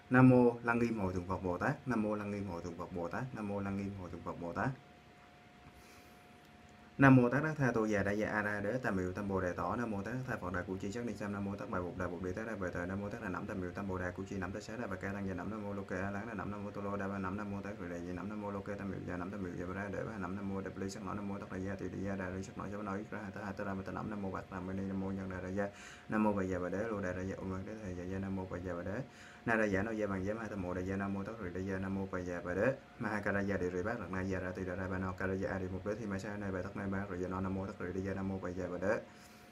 Nam mô Lăng Nghiêm Hội Thượng Phật Bồ Tát. Nam mô Lăng Nghiêm Hội Thượng Phật Bồ Tát. Nam mô Lăng Nghiêm Hội Thượng Phật Bồ Tát. Nam mô Tát Đắc Tha Tô Già Đại Gia A Ra Đế Tam Miệu Tam Bồ Đề Tỏ. Nam mô Tát Đắc Tha Phật Đại Cụ Chi Sắc Ni Sam. Nam mô Tát Bài Bụt Đại Bụt Địa Tát Đa Bề Tờ. Nam mô Tát Đà Nẵm Tam Miệu Tam Bồ Đề Cụ Chi Nắm Tát Xá Đa Bà Ca Tăng Già Nắm. Nam mô Lô Kê A Lán Đà Nẵm. Nam mô Tô Lô Đa Ba Nẵm. Nam mô Tát Rì Đề Già Nắm. Nam mô Lô Kê Tam Miệu Già Nắm Tam Miệu Già Ba Ra Đế Ba Nẵm. Nam mô Đạp Ly Sắc Nọ. Nam mô Tát Đà Gia Tỳ Địa Gia Đà Ly Sắc Nọ Cho Nói Ít Ra Hà Tá Hà Tá Ra Ma Tá Nẵm. Nam mô Bạc Nam Ni. Nam mô Nhân Đà Ra Gia. Nam mô Bà Già Bà Đế Lô Đà Ra Gia Ôm Đế Thầy Già Gia. Nam mô Bà Già Bà Đế Na Ra Giả No Gia Bằng Giá Ma Tam Mô Đà Gia. Nam mô Tát Rì Đề Gia. Nam mô Bà Già Bà Đế Ma Ha Ca Ra Gia Địa Rì Bát Lạc Na Gia Ra Tỳ Đà Ra Ba No Ca Ra Gia A Đi Mục Đế Thi Ma Sa Nay Bà Tát Nay Ba Rì Gia No. Nam mô Tát Rì Đề Gia. Nam mô Bà Già Bà Đế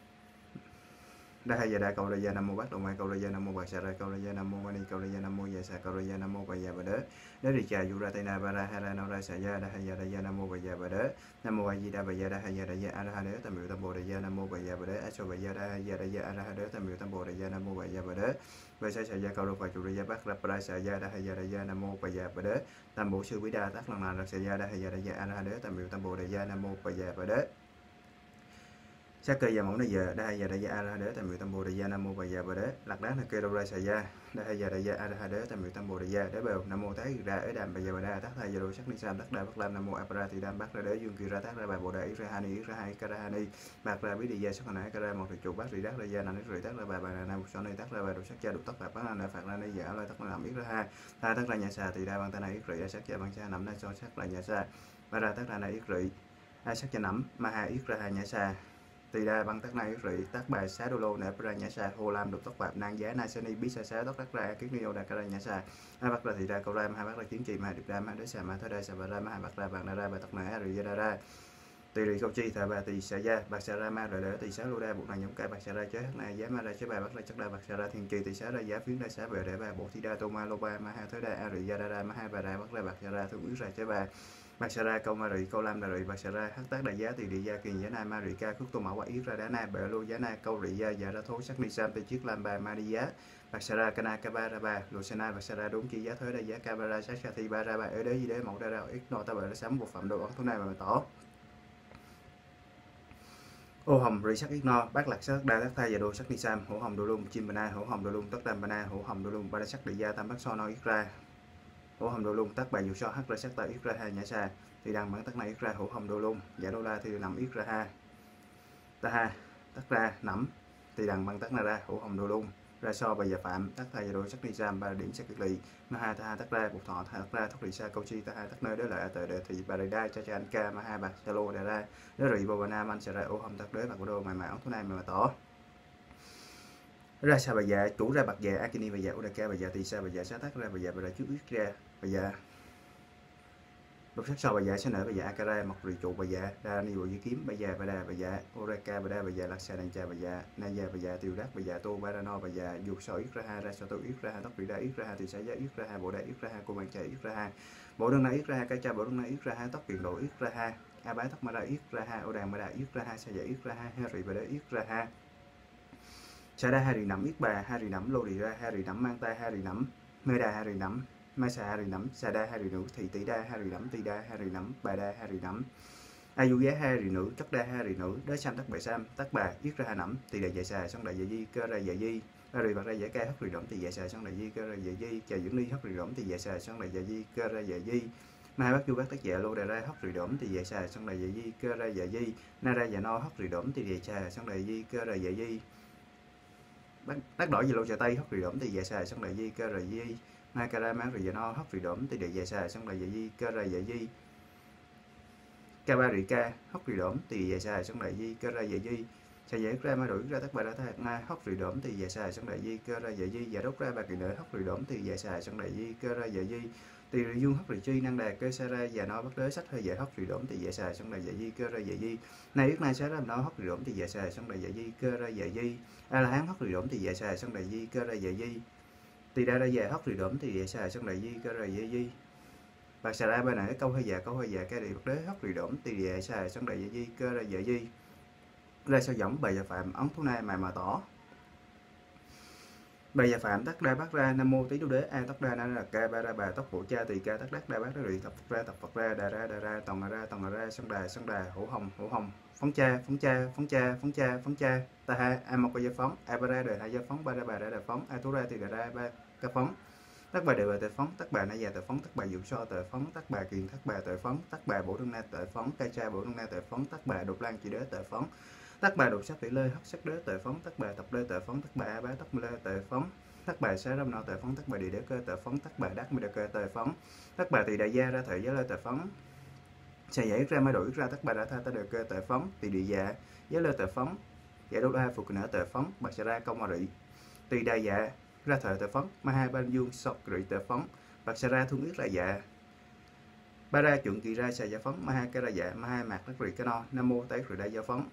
Đa Hay Gia Đa Câu Ra Gia. Nam mô Bát Độ Mai Câu Ra Gia. Nam mô Bạc Sa Ra Câu Ra Gia. Nam mô Mani Câu Ra Gia. Nam mô Già Sa Câu Ra Gia. Nam mô Bà Già Bà Đế Đế Rì Trà Du Ra Tây Na Ba Ra Ha Ra No Ra Sa Gia. Đa Hay Gia Đa Gia. Nam mô Bà Già Bà Đế Nam mô A Di Đà Bà Già. Đa Hay Gia Đa Gia A Ra Ha Đế Tam Miệu Tam Bồ Đề Gia. Nam mô Bà Già Bà Đế A So Bà Già. Đa Hay Gia Đa Gia A Ra Ha Đế Tam Miệu Tam Bồ Đề Gia. Nam mô Bà Già Bà Đế Bà Sa Sa Gia Câu Đô Phật Chủ Ra Gia Bát Ra Pra Sa Gia. Đa Hay Gia Đa Gia. Nam mô Bà Già Bà Đế Tam Bổ Sư Quý Đa Tát Lần Là Ra Sa Gia. Đa Hay Gia Đa Gia A Ra Ha Đế Tam Miệu Tam Bồ Đề Gia. Nam mô Bà Già Bà Đế Sắc Cơ Già Mẫu Na Giờ. Đa Hay Gia Đa Gia A Ra Ha Đế Tam Miệu Tam Bồ Đề Gia. Nam mô Bà Già Bà Đế Lạc Đá Na Kê Đô Ra Sa Gia. Đa Hay Gia Đa Gia A Ra Ha Đế Tam Miệu Tam Bồ Đề Gia Đế Bèo. Nam mô Thái Ra Ế Đàm Bà Già Bà Đa Tát Tha Gia Đô Sắc Ni Sam Tát Đa Bắc Lam. Nam mô A Ra Thì Đam Bát Ra Đế Dương Kỳ Ra Tát Ra Bà Bồ Đề Ý Ra Ha Ni Ý Ra Hai Ca Ra Ha Ni Bạc Ra Bí Địa Gia Sắc Hana Ca Ra Một Thủy Trụ Bát Rì Đát Ra Gia Nành Rì Tát Ra Bà Nam Một Sở Ni Tát Ra Bà Đồ Sắc Cha Độ Tất Phạt Bát Na Phạt Ra Ni Giả Lai Tát Na Làm Ý Ra Ha Tha Tát Ra Nhà Sa Thì Đa Bang Ta Na Ý Rì A Sắc Cha Bang Cha Nằm Na So Sắc Ra Nhà Sa Bà Ra Tát Ra Na Ý Rì A Sắc Cha Nằm Ma Ha Ý Ra Ha Nhà Sa Tỳ Đa Băng Tát Na Ý Rì Tát Bà Xá Đô Lô Nè Ra Nhà Sa Hồ Lam Độ Tất Phạt Nang Giá Na Sa Ni Bí Sa Xá Tất Đắc Ra Kiết Ni Ô Đà Ca Ra Nhà Sa A Bát Ra Thì Đa Câu Ra Ma Ha Bát Ra Chiến Trì Ma Điệp Ra Ma Đế Sa Ma Thơ Đa Sa Bà Ra Ma Ha Bát Ra Bạc Na Ra Bà Tát Na Rì Gia Đa Ra Tỳ Rì Câu Chi Thà Bà Tỳ Sa Gia Bạc Sa Ra Ma Đợi Đỡ Tỳ Xá Lô Đa Buộc Nàng Nhóm Cai Bạc Sa Ra Chế Hắc Na Giá Ma Ra Chế Bà Bát Ra Chắc Đa Bạc Sa Ra Thiên Trì Tỳ Xá Ra Giá Phiến Ra Xá Bệ Đệ Bà Bộ Thi Đa Tô Ma Lô Ba Ma Ha Thơ Đa A Rì Gia Đa Ra Ma Ha Bà Ra Bát Ra Bạc Sa Ra Thương Úy Ra Chế Bà Bạc Sa Ra Câu Ma Rì Câu Lam Đà Rì Bạc Sa Ra Hắc Tác Đại Giá Tỳ Địa Gia Kiền Giá Na Ma Rì Ca Khước Tô Mão Quả Yết Ra Đá Na Bệ Lô Giá Na Câu Rì Gia Dạ Ra Thố Sắc Ni Sam Tỳ Chiết Lam Bà Ma Đi Giá Bạc Sa Ra Cana Ca Ba Ra Ba Lô Sa Na Bạc Sa Ra Đốn Chi Giá Thới Đa Giá Ca Ba Ra Sát Sa Thi Ba Ra Ba Ở Đế Di Đế Mẫu Ra Ra Ít No Ta Bệ Ra Sám Bộ Phạm Đồ Ấn Thú Này Mà Tỏ Ô Hồng Rì Sắc Ít No Bát Lạc Sắc Đa Tát Tha Dạ Đô Sắc Ni Sam Hổ Hồng Đô Lung Chim Ba Na Hổ Hồng Đô Lung Tất Đam Ba Na Hổ Hồng Đô Lung Ba Ra Sắc Địa Gia Tam Bát So No Ít Ra Hổ Hồng Đô Lung Tát Bà Dù So Hắc Ra Sắc Ta Ít Ra Ha Nhã Sa Thì Đăng Bản Tát Na Ít Ra Hổ Hồng Đô Lung Dạ Đô La Thì Nằm Ít Ra Ha Ta Ha Tát Ra Nằm Thì Đăng Bản Tát Na Ra Hổ Hồng Đô Lung Ra So Bà Già Phạm Tát Tha Dạ Đô Sắc Ni Sam Ba Điểm Sắc Kiệt Lị Ma Ha Ta Ha Tát Ra Bục Thọ Tát Ra Thất Rì Sa Câu Chi Ta Ha Tát Nơi Đế Lợi Tờ Đệ Thì Bà Rì Đa Cha Cha Anh Ca Ma Ha Bạc Sa Lô Đà Ra Đế Rì Bồ Bà Nam Anh Sa Ra Ô Hồng Tát Đế Bạc Bồ Đô Mày Mày Ấn Thú Này Mà Tỏ Ra Sa Bà Dạ Chủ Ra Bạc Dạ Akini Bà Dạ Udaka Bà Dạ Tỳ Sa Bà Dạ Sa Tát Ra Bà Dạ Bà Ra Chút Ít Ra Bà Dạ Độc sắc sau Bà Dạ sẽ nở Bà Dạ Akara Mộc Rì Trụ Bà Dạ Đa Ni Bộ Di Kiếm Bà Dạ Bà Đà Bà Dạ Oraka Bà Đa Bà Dạ Lạc Sa Đàn Trà Bà Dạ Na Gia Bà Dạ Tiêu Đắc Bà Dạ Tô Ba Ra No Bà Dạ Dục So Ít Ra Ha Ra So Tô Ít Ra Ha Tóc Rì Đa Ít Ra Ha Tỳ Sa Giá Ít Ra Ha Bộ Đa Ít Ra Ha Cô Bàn Trà Ít Ra Ha Bộ Đơn Na Ít Ra Ha Ca Cha Bộ Đơn Na Ít Ra Ha Tóc Kiền Độ Ít Ra Ha A Bá Tóc Ma Ra Ít Ra Ha Ô Đàn Ma Đà Ít Ra Ha Sa Dạ Ít Ra Ha Ha Rì Bà Đa Ít Ra Ha Sa Đa Ha Rì Nắm Ít Bà Ha Rì Nắm Lô Rì Ra Ha Rì Nắm Mang Ta Ha Rì Nắm Mê Đà Ha Rì Nắm Ma Sa Ha Rì Nắm Sa Đa Ha Rì Nữ Thị Tỷ Đa Ha Rì Nắm Tỳ Đa Ha Rì Nắm Bà Đa Ha Rì Nắm A Du Giá Ha Rì Nữ Chất Đa Ha Rì Nữ Đế Sam Tắc Bệ Sam Tắc Bà Yết Ra Ha Nắm Tỳ Đà Dạ Xà Song Đại Dạ Di Cơ Ra Dạ Di A Rì Bạc Ra Dạ Ca Hất Rì Đổng Tỳ Dạ Xà Song Đại Di Cơ Ra Dạ Di Trà Dưỡng Ly Hất Rì Đổng Tỳ Dạ Xà Song Đại Dạ Di Cơ Ra Dạ Di Ma Bát Du Bát Tác Dạ Lô Đà Ra Hất Rì Đổng Tỳ Dạ Xà Song Đại Dạ Di Cơ Ra Dạ Di Na Ra Dạ No Hất Rì Đổng Tỳ Dạ Xà Song Đại Di Cơ Ra Dạ Di Đắc Đỏ Dạ Lô Trà Tây Hất Rì Đổng Tỳ Dạ Xà Song Đại Di Cơ Ra Di Ma Ca Ra Má Rì Dạ No Hất Rì Đổng Tỳ Dạ Xà Song Đại Dạ Di Cơ Ra Dạ Di Ca Ba Rì Ca Hất Rì Đổng Tỳ Dạ Xà Song Đại Di Cơ Ra Dạ Di Sa Dạ Ra Ma Đổi Ra Tắc Bà Ra Thác Na Hất Rì Đổng Tỳ Dạ Xà Song Đại Di Cơ Ra Dạ Di Dạ Đốc Ra Bà Kỳ Nở Hất Rì Đổng Tỳ Dạ Xà Song Đại Di Cơ Ra Dạ Di Tỳ Rì Dương Hất Rì Chi Năng Đà Cơ Sa Ra Dạ No Bắc Đế Sách Hơi Dạ Hất Rì Đổng Tỳ Dạ Xà Song Đại Dạ Di Cơ Ra Dạ Di Nay Yết Nay Xá Ra No Hất Rì Đổng Tỳ Dạ Xà Song Đại Dạ Di Cơ Ra Dạ Di A La Hán Hất Rì Đổng Tỳ Dạ Xà Song Đại Di Cơ Ra Dạ Di Tỳ Đa Ra Dạ Hất Rì Đổng Tỳ Dạ Xà Song Đại Di Cơ Ra Dạ Di Bạc Xà Ra Ba Nở Câu Hơi Dạ Ca Rì Bắc Đế Hất Rì Đổng Tỳ Dạ Xà Song Đại Dạ Di Cơ Ra Dạ Di Ra Sao Dõng Bà Dạ Phạm Ấn Thú Nai Mà Tỏ Bà Dạ Phạm Tắc Đa Bát Ra Nam Mô Tý Đô Đế A Tắc Đa Na Ra Ca Ba Ra Bà Tóc Bộ Cha Tỳ Ca Tắc Đắc Đa Bát Ra Rì Tập Phật Ra Đà Ra Tòng Ra Song Đà Hổ Hồng Phóng Cha Ta Ha A Mộc Ba Gia Phóng A Ba Ra Đời Hai Gia Phóng Ba Ra Bà Ra Đà Phóng A Thú Ra Tỳ Đà Ra Ba Ca Phóng tắc bà đều về tệ phóng, tắc bà na già tệ phóng, tắc bà dụ so tệ phóng, tắc bà kiền tắc bà tệ phóng, tắc bà bổ đương na tệ phóng, ca cha bổ đương na tệ phóng, tắc bà đột lan chỉ đế tệ phóng, tắc bà đột sắc tỷ lê hắc sắc đế tệ phóng, tắc bà tập lê tệ phóng, tắc bà a bá tắc lê tệ phóng, tắc bà xá râm nọ tệ phóng, tắc bà địa đế cơ tệ phóng, tắc bà đắc mi đế cơ tệ phóng, tắc bà tỳ đại gia ra thời giá lê tệ phóng, xà giải ra mai đổi ra tắc bà đã tha ta đều cơ tệ phóng, tỳ địa dạ giá lê tệ phóng, giải đô a phục nở tệ phóng, bạc xà ra công mà rị, tỳ đại dạ ra thời tệ phóng, ma hai ban dương sọc rị tệ phóng, bạc xà ra thung yết là dạ, ba ra chuẩn kỳ ra xà gia phóng, ma hai ca ra dạ, ma hai mạc đắc rị ca no, nam mô tái rị đại gia phóng.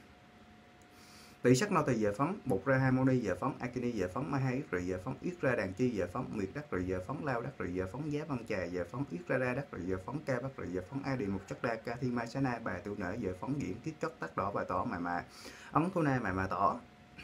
Tỷ sắc no tỳ giờ phóng, bột ra harmony giờ phóng, akini giờ phóng, ma hai yết rị giờ phóng, yết ra đàn chi giờ phóng, nguyệt đắc rị giờ phóng, lao đắc rị giờ phóng, giá văn trà giờ phóng, yết ra đắc rị giờ phóng, ca bắc rị giờ phóng, a điện một chất đa ca thi mai xá na bà tiểu nở giờ phóng, diễn kiết chất tắc đỏ bà tỏ mà ống thu na mà tỏ,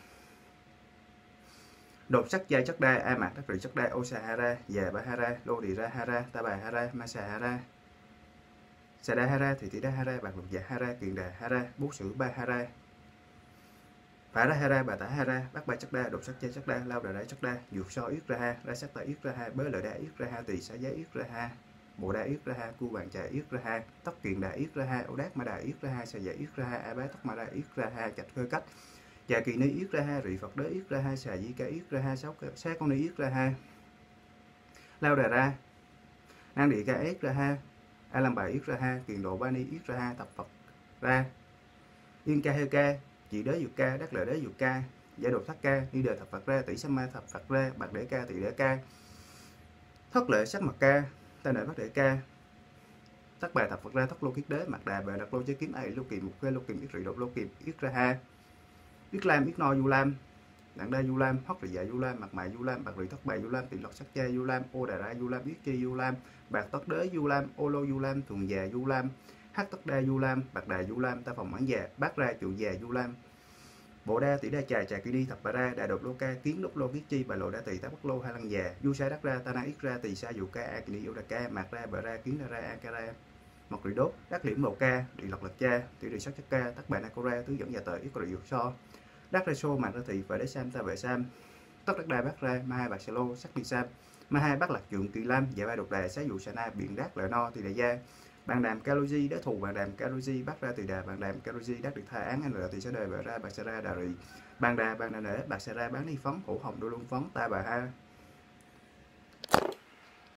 đột sắc gia chất đa, a mạc đắc rị chất đa, ô sa hara, già ba hara, lô đi ra hara, ta bà hara, ma sa hara, sa đa hara, thì tỷ đa hara, bạc lục dạ hara, kiền đà hara, bố sử ba hara, phá ra hara, bà tả hara, bác ba chất đa, đột sắc gia chất đa, lao đà chất đa, dược so yết ra ha, ra sắc ta yết ra ha, bớ lợi đa yết ra ha, tỳ xá giá yết ra ha, bộ đa yết ra ha, cu bàn trà yết ra ha, tóc kiền đà yết ra ha, ô đát ma đà yết ra ha, sa dạ yết ra ha, a bá tóc ma đà yết ra ha, chạch khơ cách, trà kỳ ni yết ra ha, rị phật đế yết ra ha, xà di ca yết ra ha, sáu con ni yết ra ha, lao đà ra, năng địa ca yết ra ha, a lam bà yết ra ha, kiền độ ba ni yết ra ha, tập phật ra, yên ca hê ca, chị đế dược ca, đắc lợi đế dược ca, giải đột thất ca, ni đề thập phật ra, tỷ sam ma thập phật ra, bạc đế ca, tỷ đế ca, thất lệ sắc mặt ca, ta nợ bát đế ca, tắc bà thập phật ra, thất lô kiết đế, mặt đà bà đặt lô chế kiếm ai lô kìm một khê lô kìm yết rị đột lô kìm yết ra ha, yết lam yết no du lam, đặng đa du lam, hóc rị dạ du lam, mặt mày du lam, bạc rị thất bà du lam, tỷ lọt sắc cha du lam, ô đà ra du lam, yết chi du lam, bạc tất đế du lam, ô lô du lam, thuần già du lam, hắc tất đa du lam, bạc đà du lam, ta phòng mãn già, bát ra trụ già du lam, bộ đa tỷ đa trà trà kỳ đi thập bà ra, đà đột lô ca, kiến đốc lô kiết chi, bà lộ đa tỳ tá bắc lô hai lăng già, du sa đắc ra, ta na yết ra, tỳ sa dụ ca, a kỳ ni ô đà ca, mạc ra bà ra, kiến ra a ca ra, mọc rị đốt, đắc liễm lộ ca, địa lộc lật cha, tỷ rị sắc chất ca, tắc bà na cô ra, tứ dẫn già tờ yết rị dược so, đắc ra xô mạc ra thị và đế sam ta vệ sam, tất đắc đa bát ra, ma hai bạc xà lô, sắc đi sam, ma hai bát lạc trượng kỳ lam, dạ ba đột đà, xá dụ sa na, biện đát lợi no, tỳ đại gia, bàn đàm caloji đế thù, bàn đàm caloji bắt ra tỳ đà, bàn đàm caloji đắc được tha án anh lợi tỳ sẽ đời bờ ra bạc xà ra đà rị, bàn đà nể bạc xà ra bán đi phóng, hổ hồng đô lung phóng, ta bà ha